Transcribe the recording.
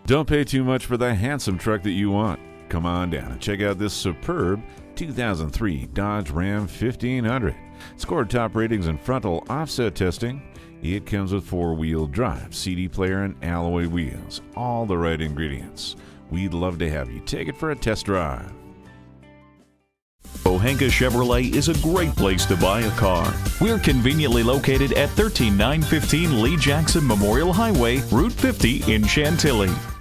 Don't pay too much for the handsome truck that you want. Come on down and check out this superb 2003 Dodge Ram 1500. Scored top ratings in frontal offset testing. It comes with four-wheel drive, CD player, and alloy wheels. All the right ingredients. We'd love to have you take it for a test drive. Pohanka Chevrolet is a great place to buy a car. We're conveniently located at 13915 Lee Jackson Memorial Highway, Route 50 in Chantilly.